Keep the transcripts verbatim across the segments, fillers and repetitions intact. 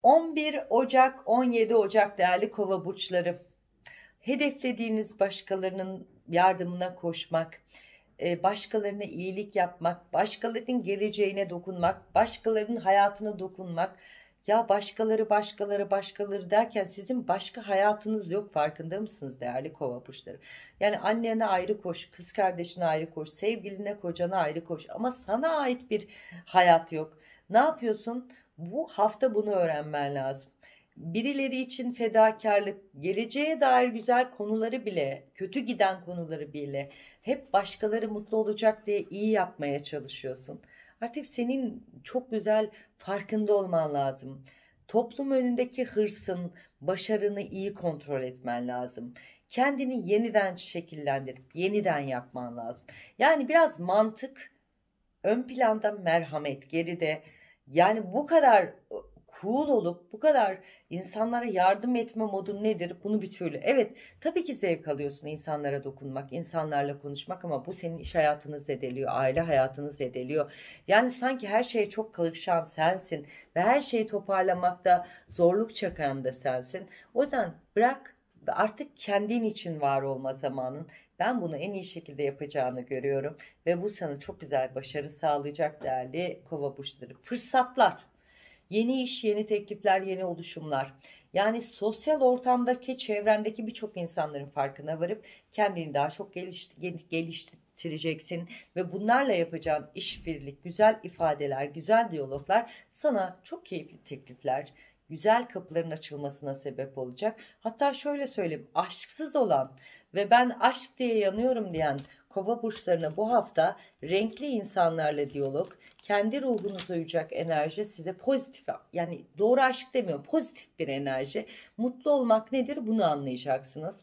on bir Ocak on yedi Ocak değerli Kova burçları. Hedeflediğiniz başkalarının yardımına koşmak, e, başkalarına iyilik yapmak, başkalarının geleceğine dokunmak, başkalarının hayatına dokunmak. Ya başkaları başkaları başkaları derken sizin başka hayatınız yok, farkında mısınız değerli Kova burçları? Yani annene ayrı koş, kız kardeşine ayrı koş, sevgiline, kocana ayrı koş ama sana ait bir hayat yok. Ne yapıyorsun? Bu hafta bunu öğrenmen lazım. Birileri için fedakarlık, geleceğe dair güzel konuları bile, kötü giden konuları bile hep başkaları mutlu olacak diye iyi yapmaya çalışıyorsun. Artık senin çok güzel farkında olman lazım. Toplum önündeki hırsın, başarını iyi kontrol etmen lazım. Kendini yeniden şekillendirip yeniden yapman lazım. Yani biraz mantık ön planda, merhamet geride. Yani bu kadar cool olup bu kadar insanlara yardım etme modun nedir? Bunu bir türlü. Evet, tabii ki zevk alıyorsun insanlara dokunmak, insanlarla konuşmak ama bu senin iş hayatını zedeliyor, aile hayatını zedeliyor. Yani sanki her şeye çok karışan sensin ve her şeyi toparlamakta zorluk çeken de sensin. O yüzden bırak ve artık kendin için var olma zamanın. Ben bunu en iyi şekilde yapacağını görüyorum ve bu sana çok güzel başarı sağlayacak değerli Kova burçları. Fırsatlar. Yeni iş, yeni teklifler, yeni oluşumlar. Yani sosyal ortamdaki, çevrendeki birçok insanların farkına varıp kendini daha çok geliş- geliştireceksin. Ve bunlarla yapacağın işbirlik, güzel ifadeler, güzel diyaloglar sana çok keyifli teklifler, güzel kapıların açılmasına sebep olacak. Hatta şöyle söyleyeyim, aşksız olan ve ben aşk diye yanıyorum diyen Kova burçlarına bu hafta renkli insanlarla diyalog, kendi ruhunuza uyacak enerji size pozitif, yani doğru aşk demiyorum, pozitif bir enerji. Mutlu olmak nedir, bunu anlayacaksınız.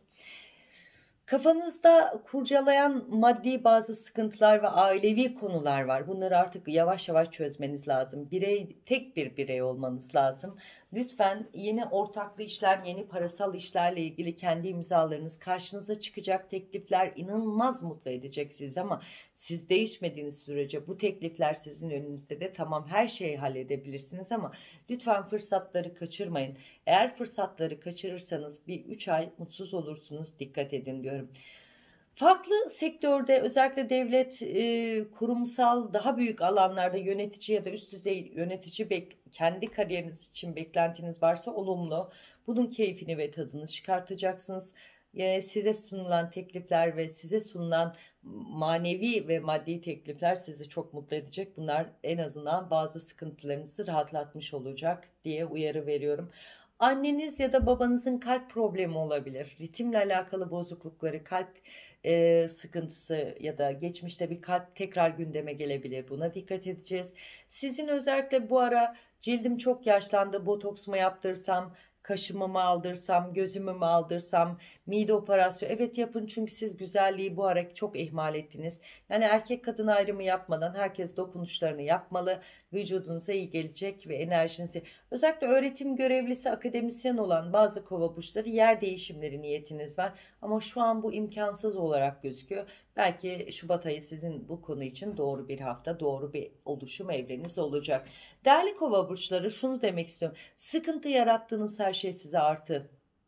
Kafanızda kurcalayan maddi bazı sıkıntılar ve ailevi konular var. Bunları artık yavaş yavaş çözmeniz lazım. Birey, tek bir birey olmanız lazım. Lütfen yeni ortaklı işler, yeni parasal işlerle ilgili kendi imzalarınız, karşınıza çıkacak teklifler inanılmaz mutlu edecek sizi ama siz değişmediğiniz sürece bu teklifler sizin önünüzde de tamam, her şeyi halledebilirsiniz ama lütfen fırsatları kaçırmayın. Eğer fırsatları kaçırırsanız bir üç ay mutsuz olursunuz. Dikkat edin diyorum. Farklı sektörde, özellikle devlet, e, kurumsal, daha büyük alanlarda yönetici ya da üst düzey yönetici bek kendi kariyeriniz için beklentiniz varsa olumlu. Bunun keyfini ve tadını çıkartacaksınız. E, size sunulan teklifler ve size sunulan manevi ve maddi teklifler sizi çok mutlu edecek. Bunlar en azından bazı sıkıntılarınızı rahatlatmış olacak diye uyarı veriyorum. Anneniz ya da babanızın kalp problemi olabilir. Ritimle alakalı bozuklukları, kalp e, sıkıntısı ya da geçmişte bir kalp tekrar gündeme gelebilir. Buna dikkat edeceğiz. Sizin özellikle bu ara cildim çok yaşlandı, botoks mu yaptırsam, kaşımı mı aldırsam, gözümü mü aldırsam, mide operasyonu. Evet, yapın çünkü siz güzelliği bu ara çok ihmal ettiniz. Yani erkek kadın ayrımı yapmadan herkes dokunuşlarını yapmalı. Vücudunuza iyi gelecek ve enerjinizi. Özellikle öğretim görevlisi, akademisyen olan bazı Kova burçları yer değişimleri niyetiniz var. Ama şu an bu imkansız olarak gözüküyor. Belki Şubat ayı sizin bu konu için doğru bir hafta, doğru bir oluşum evreniz olacak. Değerli Kova burçları, şunu demek istiyorum. Sıkıntı yarattığınız her şey size artı.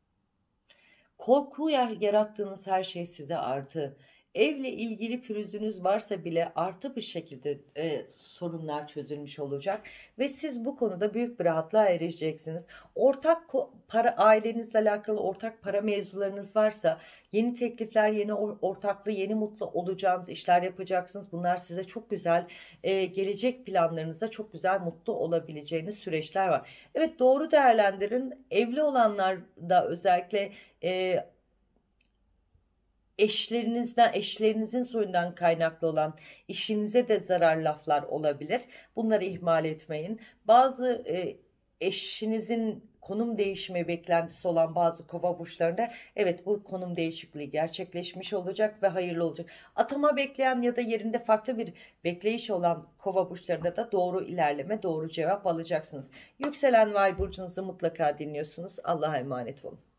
Korku yarattığınız her şey size artı. Evle ilgili pürüzünüz varsa bile artı bir şekilde e, sorunlar çözülmüş olacak ve siz bu konuda büyük bir rahatlığa erişeceksiniz. Ortak para, ailenizle alakalı ortak para mevzularınız varsa yeni teklifler, yeni ortaklı, yeni mutlu olacağınız işler yapacaksınız. Bunlar size çok güzel, e, gelecek planlarınızda çok güzel mutlu olabileceğiniz süreçler var. Evet, doğru değerlendirin. Evli olanlar da özellikle e, eşlerinizden, eşlerinizin soyundan kaynaklı olan işinize de zarar laflar olabilir. Bunları ihmal etmeyin. Bazı e, eşinizin konum değişimi beklentisi olan bazı Kova burçlarında evet, bu konum değişikliği gerçekleşmiş olacak ve hayırlı olacak. Atama bekleyen ya da yerinde farklı bir bekleyiş olan Kova burçlarında da doğru ilerleme, doğru cevap alacaksınız. Yükselen Vay burcunuzu mutlaka dinliyorsunuz. Allah'a emanet olun.